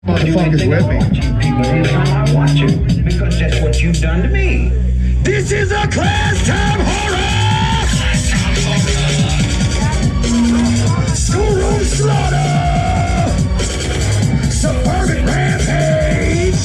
Motherfuckers with me. People anytime I watch you, because that's what you've done to me. This is a class time horror! Schoolroom slaughter! Suburban rampage!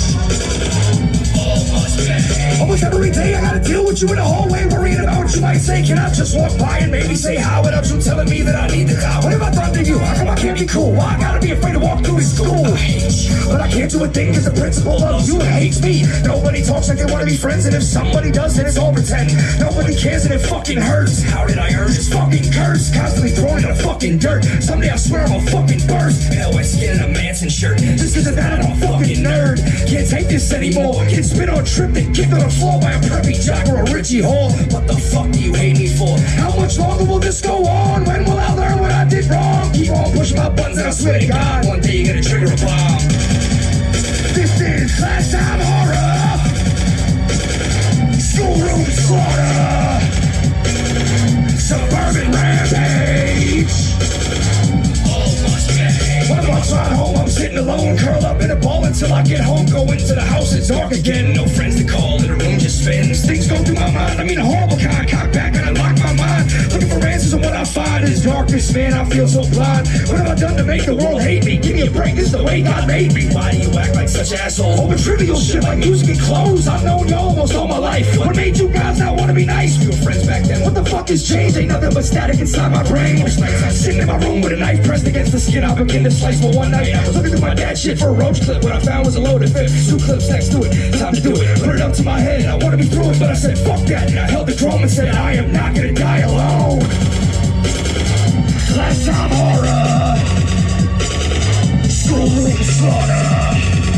Almost every day I gotta deal with you in the hallway, worrying about what you might say. Can I just walk by and maybe say hi without you telling me that I need to cop? What have I done to you? How come I can't be cool? Why I gotta be afraid to walk through this school? I hate you, but I can't do a thing cause the principal loves you and hates me. Nobody talks like they wanna be friends, and if somebody does, then it's all pretend. Nobody cares and it fucking hurts. How did I earn this fucking curse? Constantly throwing in the fucking dirt. Someday I swear I'm a fucking burst. Pale white skin and a Manson shirt. This isn't that, I'm a fucking nerd. Can't take this anymore. Get spit on a trip and kicked on the floor by a preppy jock or a Richie Hall. What the fuck do you hate me for? How much longer will this go on? When will I learn what I did wrong? Keep on pushing my buttons and I swear to God, one day you're gonna trigger a bomb. This is class time horror. Schoolroom slaughter. Suburban rampage. When I'm outside home, I'm sitting alone, curled up in a ball until I get home. Go into the house, it's dark again, no friends to call, and the room just spins. Things go through my mind, I mean a horrible kind. Cock back and unlock my mind, looking for answers, and what I find is darkness, man, I feel so blind. What have I done to make the world hate me? Give me a break, this is the way God made me. Why do you act like such an asshole? Over trivial shit like music and clothes. I've known you almost all my life. What made you guys not want to be nice? We were friends back then, what the fuck has changed? Ain't nothing but static inside my brain. Most nights I'm sitting in my room with a knife pressed against the skin, I begin to slice. But one night I was looking through my dad's shit for a roach clip. What I found was a loaded fifth, 2 clips next to it. Time to do it, put it up to my head. I want to be through it, but I said fuck that, and I held the drum and said I am not gonna die alone. Class time horror. Schoolroom slaughter.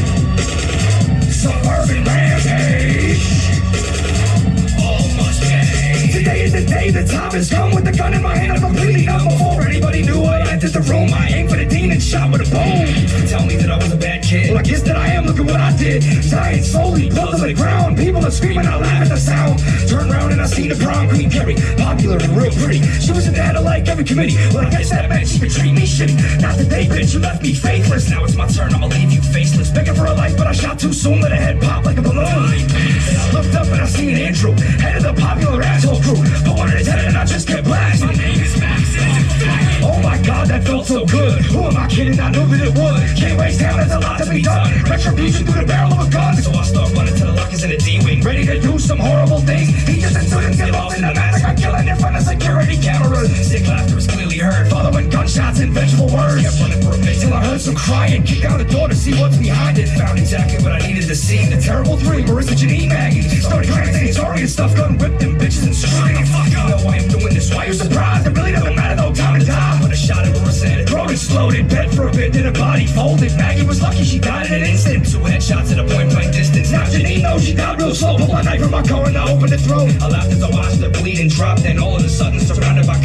Suburban rampage. Almost gay. Today is the day, the time has come. With the gun in my hand, I'm completely numb. Before anybody knew I entered the room, I aimed for the dean and shot with a bone. Tell me that I was a bad kid. Well, I guess that I am, look at what I did. Dying slowly, blood to the ground. People are screaming, I laugh at the sound. Turn around and I see the prom queen Carrie, popular and real pretty. She was in the head of like every committee. Well, I guess that meant she could treat me shitty. Not today, bitch, you left me faithless. Now it's my turn, I'ma leave you faceless. Begging for a life, but I shot too soon. Let her head pop like a balloon. And I looked up and I seen Andrew, head of the popular asshole crew. Put one in his head and I just kept blasting. My name is Max. Oh my God, that felt so good. Who am I kidding? I knew that it would. Can't waste time, there's a lot to be done. Retribution through the barrel of a gun. So I start running to the lockers in the D-wing, ready to do some horrible things. He just didn't get lost in the massacre, killing in front of security cameras. Sick laughter is clearly heard, following gunshots and vengeful words. Kept running for a bit till I heard some crying. Kicked out the door to see what's behind it. Found exactly what I needed to see. The terrible three, Marissa, Janine, Maggie. Started crying, saying sorry and stuff. Gun whipped them bitches and screamed. Fuck up. You know I am doing this. Why you surprised? It really doesn't matter, no time to die. Put a shot at Marissa and throat exploded. Bed for a bit, then her body folded. Maggie was lucky, she died in an instant. 2 headshots at a point blank distance. Now Janine knows she died real slow. Pull a knife from my car and I opened the throat. I laughed as I watched the bleeding drop. Then all of a sudden, surrounded by